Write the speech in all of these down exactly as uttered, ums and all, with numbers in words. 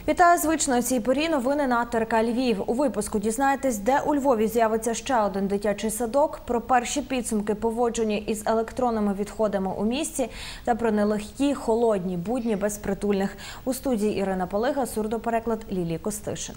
Вітаю звично у цій порі. Новини на Т Р К Львів. У випуску дізнаєтесь, де у Львові з'явиться ще один дитячий садок, про перші підсумки поводження із електронними відходами у місті та про нелегкі, холодні будні безпритульних. У студії Ірина Полига, сурдопереклад Лілії Костишин.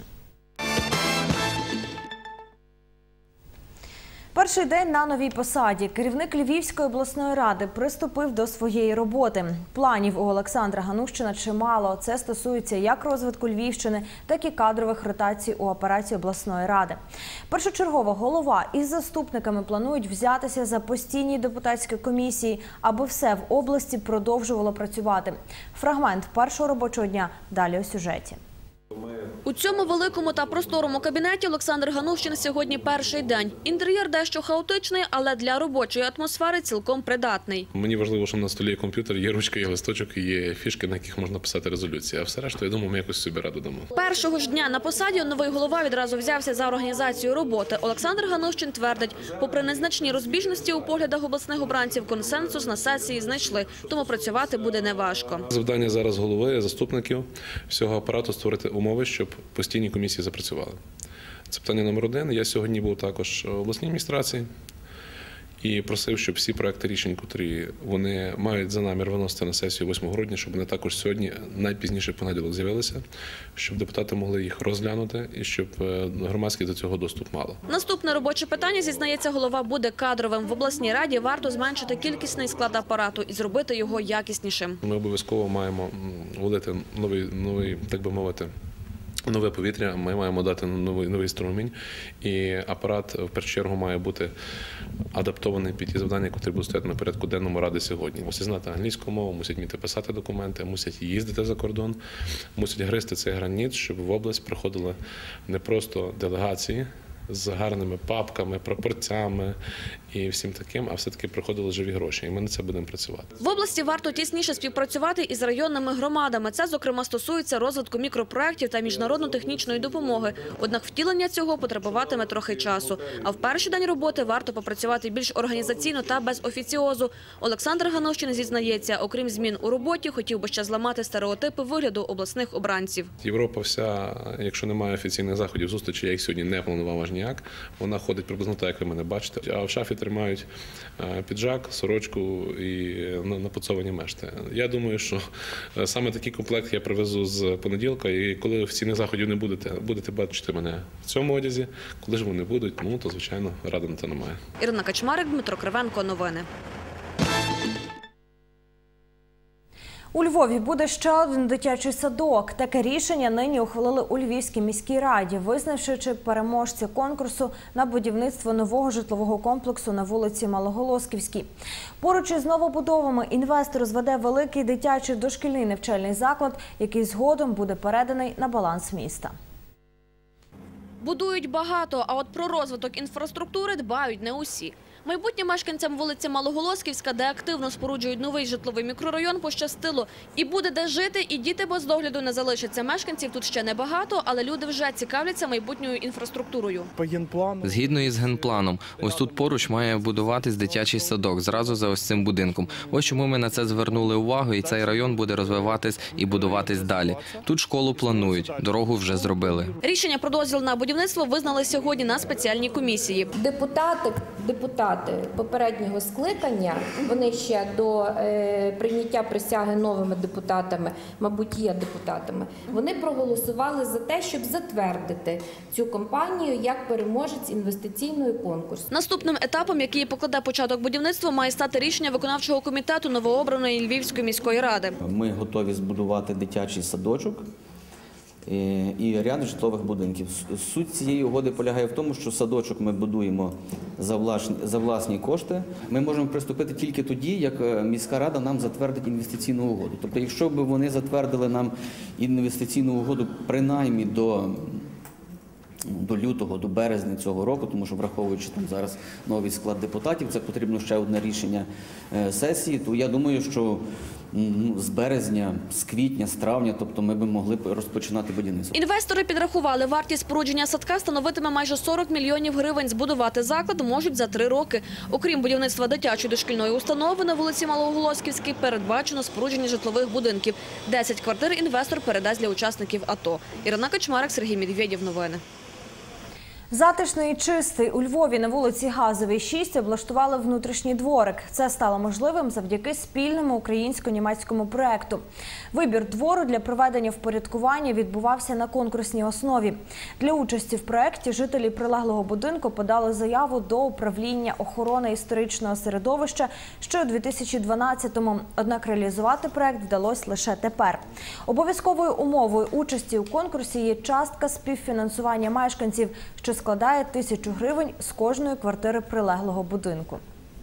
Перший день на новій посаді. Керівник Львівської обласної ради приступив до своєї роботи. Планів у Олександра Ганущина чимало. Це стосується як розвитку Львівщини, так і кадрових ротацій у апараті обласної ради. Першочергово голова із заступниками планують взятися за постійні депутатські комісії, аби все в області продовжувало працювати. Фрагмент першого робочого дня далі у сюжеті. У цьому великому та просторому кабінеті Олександр Ганущин сьогодні перший день. Інтер'єр дещо хаотичний, але для робочої атмосфери цілком придатний. Мені важливо, що на столі є комп'ютер, є ручка, є листочок, є фішки, на яких можна писати резолюції. А все решту, я думаю, ми якось собі раду дамо. Першого ж дня на посаді новий голова відразу взявся за організацію роботи. Олександр Ганущин твердить, попри незначні розбіжності у поглядах обласних обранців, консенсус на сесії знайшли, тому працювати буде неважко. Завдання зараз голови, заступників, всього апарату створити умови, щоб постійні комісії запрацювали. Це питання номер один. Я сьогодні був також в обласній адміністрації і просив, щоб всі проекти рішень, які вони мають за намір виносити на сесію восьмого грудня, щоб вони також сьогодні, найпізніше в понеділок, з'явилися, щоб депутати могли їх розглянути і щоб громадськість до цього доступ мала. Наступне робоче питання, зізнається голова, буде кадровим. В обласній раді варто зменшити кількісний склад апарату і зробити його якіснішим. Ми обов'язково маємо вводити новий, новий, так би мовити, нове повітря, ми маємо дати новий, новий струмінь, і апарат в першу чергу має бути адаптований під ті завдання, які будуть стояти на порядку денному ради сьогодні. Мусять знати англійську мову, мусять вміти писати документи, мусять їздити за кордон, мусять гризти цей граніт, щоб в область приходили не просто делегації з гарними папками, прапорцями і всім таким, а все-таки приходили живі гроші. І ми на це будемо працювати. В області варто тісніше співпрацювати із районними громадами. Це, зокрема, стосується розвитку мікропроєктів та міжнародно-технічної допомоги. Однак втілення цього потребуватиме трохи часу. А в перший день роботи варто попрацювати більш організаційно та без офіціозу. Олександр Ганущин зізнається, окрім змін у роботі, хотів би ще зламати стереотипи вигляду обласних обранців. Європа вся, якщо немає офіційних заходів, зустрічі, я їх сьогодні не планував аж ніяк. Вона ходить приблизно так, як ви мене бачите. А в шафі тримають піджак, сорочку і напуцовані мешти. Я думаю, що саме такий комплект я привезу з понеділка, і коли офіційних заходів не будете, будете бачити мене в цьому одязі. Коли ж вони будуть, ну, то, звичайно, ради на те немає. Ірина Качмарик, Дмитро Кривенко. Новини. У Львові буде ще один дитячий садок. Таке рішення нині ухвалили у Львівській міській раді, визначивши переможця конкурсу на будівництво нового житлового комплексу на вулиці Малоголосківській. Поруч із новобудовами інвестор зведе великий дитячий дошкільний навчальний заклад, який згодом буде переданий на баланс міста. Будують багато, а от про розвиток інфраструктури дбають не усі. Майбутнім мешканцям вулиці Малоголосківська, де активно споруджують новий житловий мікрорайон, пощастило. І буде де жити, і діти без догляду не залишаться. Мешканців тут ще небагато, але люди вже цікавляться майбутньою інфраструктурою. Згідно із генпланом, ось тут поруч має будуватись дитячий садок, зразу за ось цим будинком. Ось чому ми на це звернули увагу, і цей район буде розвиватись і будуватись далі. Тут школу планують, дорогу вже зробили. Рішення про дозвіл на будівництво визнали сьогодні на спеціальній комісії. Депутати, депутати попереднього скликання, вони ще до е, прийняття присяги новими депутатами, мабуть, є депутатами, вони проголосували за те, щоб затвердити цю компанію як переможець інвестиційного конкурсу. Наступним етапом, який покладе початок будівництва, має стати рішення виконавчого комітету новообраної Львівської міської ради. Ми готові збудувати дитячий садочок і ряд житлових будинків. Суть цієї угоди полягає в тому, що садочок ми будуємо за власні, за власні кошти. Ми можемо приступити тільки тоді, як міська рада нам затвердить інвестиційну угоду. Тобто, якщо б вони затвердили нам інвестиційну угоду принаймні до до лютого, до березня цього року, тому що, враховуючи там зараз новий склад депутатів, це потрібно ще одне рішення сесії, то я думаю, що ну, з березня, з квітня, з травня, тобто ми б могли б розпочинати будівництво. Інвестори підрахували, вартість спорудження садка становитиме майже сорок мільйонів гривень. Збудувати заклад можуть за три роки. Окрім будівництва дитячої дошкільної установи на вулиці Малоголосківській, передбачено спорудження житлових будинків. десять квартир інвестор передасть для учасників АТО. Ірина Качмарик, Сергій Медведєв. Новини. Затишний і чистий у Львові на вулиці Газовій, шість облаштували внутрішній дворик. Це стало можливим завдяки спільному українсько-німецькому проєкту. Вибір двору для проведення впорядкування відбувався на конкурсній основі. Для участі в проєкті жителі прилеглого будинку подали заяву до управління охорони історичного середовища ще у дві тисячі дванадцятому. Однак реалізувати проєкт вдалося лише тепер. Обов'язковою умовою участі у конкурсі є частка співфінансування мешканців, що складає тисячу гривень з кожної квартири прилеглого будинку.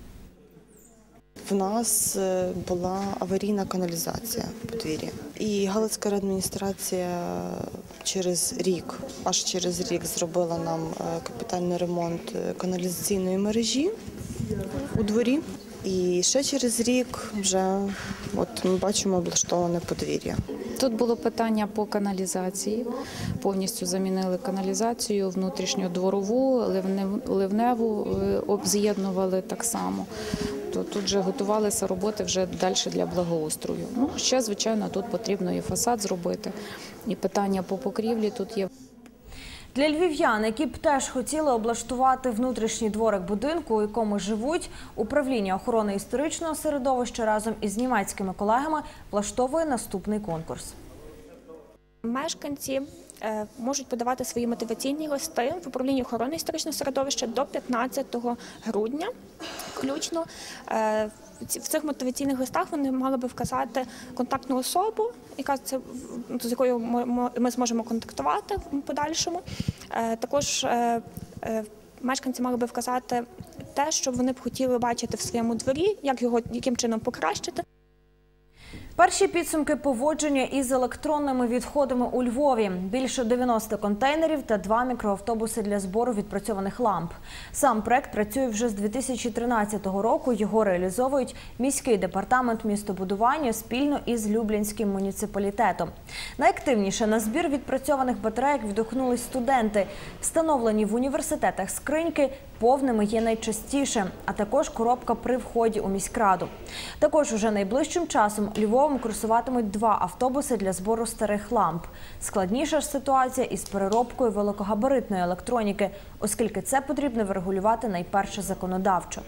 В нас була аварійна каналізація в подвір'ї. І Галицька адміністрація через рік, аж через рік зробила нам капітальний ремонт каналізаційної мережі у дворі. І ще через рік вже от ми бачимо облаштоване подвір'я. Тут було питання по каналізації. Повністю замінили каналізацію, внутрішньодворову, ливневу обз'єднували так само. То тут вже готувалися роботи вже далі для благоустрою. Ну, ще, звичайно, тут потрібно і фасад зробити, і питання по покрівлі тут є. Для львів'ян, які б теж хотіли облаштувати внутрішній дворик будинку, у якому живуть, управління охорони історичного середовища разом із німецькими колегами влаштовує наступний конкурс. Мешканці можуть подавати свої мотиваційні листи в управлінні охорони історичного середовища до п'ятнадцятого грудня включно. В цих мотиваційних листах вони мали би вказати контактну особу, яка це, з якою ми зможемо контактувати в подальшому. Також мешканці мали би вказати те, що вони б хотіли бачити в своєму дворі, як його, яким чином покращити. Перші підсумки поводження із електронними відходами у Львові. Більше дев'яноста контейнерів та два мікроавтобуси для збору відпрацьованих ламп. Сам проект працює вже з дві тисячі тринадцятого року. Його реалізовують міський департамент містобудування спільно із Люблінським муніципалітетом. Найактивніше на збір відпрацьованих батарейок відгукнулись студенти. Встановлені в університетах скриньки повними є найчастіше, а також коробка при вході у міськраду. Також уже найближчим часом Львовом курсуватимуть два автобуси для збору старих ламп. Складніша ж ситуація із переробкою великогабаритної електроніки, оскільки це потрібно врегулювати найперше законодавчо.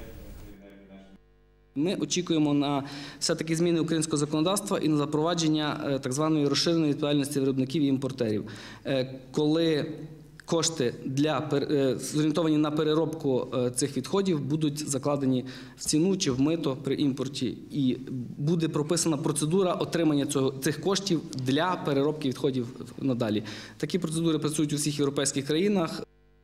Ми очікуємо на все-таки зміни українського законодавства і на запровадження так званої розширеної відповідальності виробників і імпортерів. Коли кошти для зорієнтовані на переробку цих відходів будуть закладені в ціну чи в мито при імпорті, і буде прописана процедура отримання цього цих коштів для переробки відходів надалі. Такі процедури працюють у всіх європейських країнах.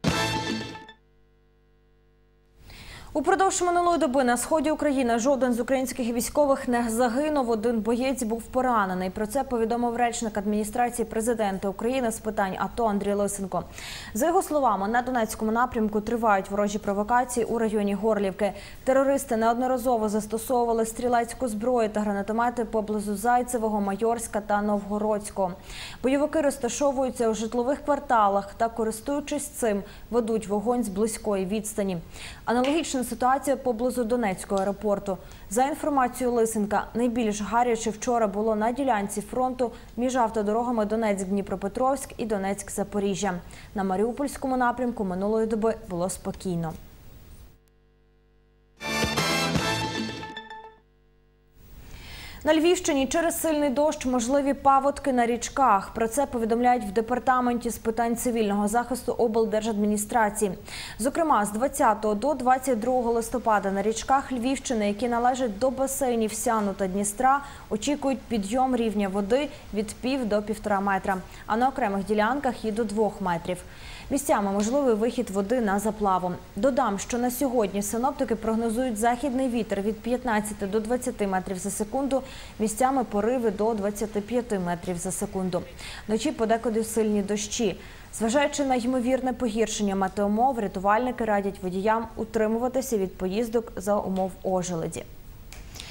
Упродовж минулої доби на сході України жоден з українських військових не загинув, один боєць був поранений. Про це повідомив речник адміністрації президента України з питань АТО Андрій Лисенко. За його словами, на Донецькому напрямку тривають ворожі провокації у районі Горлівки. Терористи неодноразово застосовували стрілецьку зброю та гранатомети поблизу Зайцевого, Майорська та Новгородського. Бойовики розташовуються у житлових кварталах та, користуючись цим, ведуть вогонь з близької відстані. Аналогічна ситуація поблизу Донецького аеропорту. За інформацією Лисенка, найбільш гаряче вчора було на ділянці фронту між автодорогами Донецьк-Дніпропетровськ і Донецьк-Запоріжжя. На Маріупольському напрямку минулої доби було спокійно. На Львівщині через сильний дощ можливі паводки на річках. Про це повідомляють в департаменті з питань цивільного захисту облдержадміністрації. Зокрема, з двадцятого до двадцять другого листопада на річках Львівщини, які належать до басейнів Сяну та Дністра, очікують підйом рівня води від пів до півтора метра, а на окремих ділянках і до двох метрів. Місцями можливий вихід води на заплаву. Додам, що на сьогодні синоптики прогнозують західний вітер від п'ятнадцяти до двадцяти метрів за секунду, місцями пориви до двадцяти п'яти метрів за секунду. Вночі подекуди сильні дощі. Зважаючи на ймовірне погіршення метеомов, рятувальники радять водіям утримуватися від поїздок за умов ожеледі.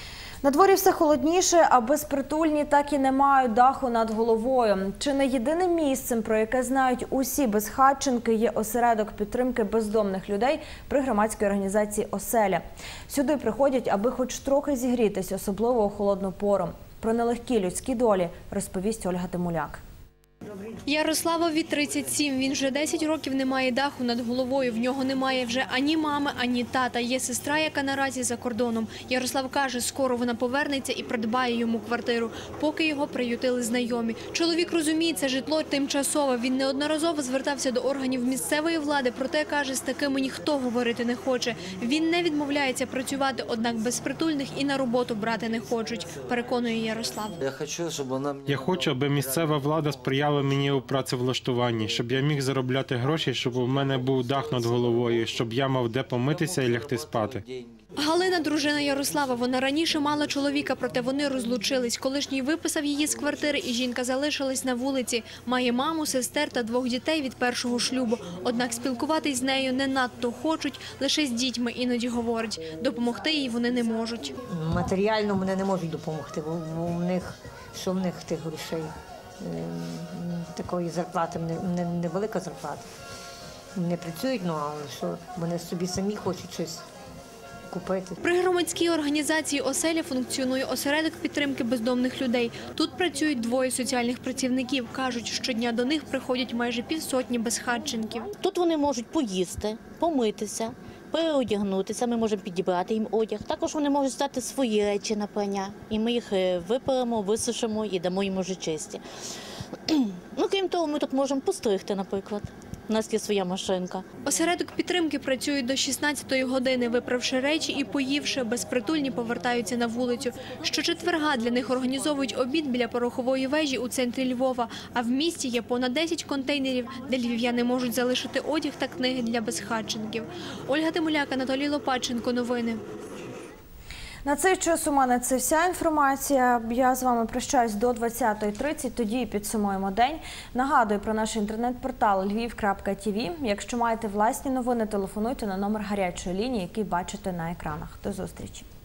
На дворі все холодніше, а безпритульні так і не мають даху над головою. Чи не єдиним місцем, про яке знають усі безхатченки, є осередок підтримки бездомних людей при громадській організації «Оселя». Сюди приходять, аби хоч трохи зігрітись, особливо у холодну пору. Про нелегкі людські долі розповість Ольга Тимуляк. Ярославові тридцять сім. Він вже десять років не має даху над головою. В нього немає вже ані мами, ані тата. Є сестра, яка наразі за кордоном. Ярослав каже, скоро вона повернеться і придбає йому квартиру, поки його приютили знайомі. Чоловік розуміє, це житло тимчасове. Він неодноразово звертався до органів місцевої влади, проте, каже, з такими ніхто говорити не хоче. Він не відмовляється працювати, однак безпритульних і на роботу брати не хочуть, переконує Ярослав. Я хочу, щоб вона Я хочу, аби місцева влада сприяла мені у працевлаштуванні, щоб я міг заробляти гроші, щоб у мене був дах над головою, щоб я мав де помитися і лягти спати. Галина – дружина Ярослава. Вона раніше мала чоловіка, проте вони розлучились. Колишній виписав її з квартири, і жінка залишилась на вулиці. Має маму, сестер та двох дітей від першого шлюбу. Однак спілкуватись з нею не надто хочуть, лише з дітьми іноді говорять. Допомогти їй вони не можуть. Матеріально вони не можуть допомогти, бо в них, що в них тих грошей? Такої зарплати, невелика зарплата. Не працюють, ну, але що вони собі самі хочуть щось купити. При громадській організації «Оселя» функціонує осередок підтримки бездомних людей. Тут працюють двоє соціальних працівників. Кажуть, щодня до них приходять майже півсотні безхатченків. Тут вони можуть поїсти, помитися, переодягнутися, ми можемо підібрати їм одяг. Також вони можуть стати свої речі на прання, і ми їх виперемо, висушимо і дамо їм уже чисті. Ну, крім того, ми тут можемо постригти, наприклад. У нас є своя машинка. Осередок підтримки працює до шістнадцятої години. Виправши речі і поївши, безпритульні повертаються на вулицю. Щочетверга для них організовують обід біля порохової вежі у центрі Львова. А в місті є понад десять контейнерів, де львів'яни можуть залишити одяг та книги для безхатченків. Ольга Тимуляк, Анатолій Лопатченко. Новини. На цей час у мене це вся інформація. Я з вами прощаюсь до двадцятої тридцять, тоді підсумуємо день. Нагадую про наш інтернет-портал львів крапка ті ві. Якщо маєте власні новини, телефонуйте на номер гарячої лінії, який бачите на екранах. До зустрічі.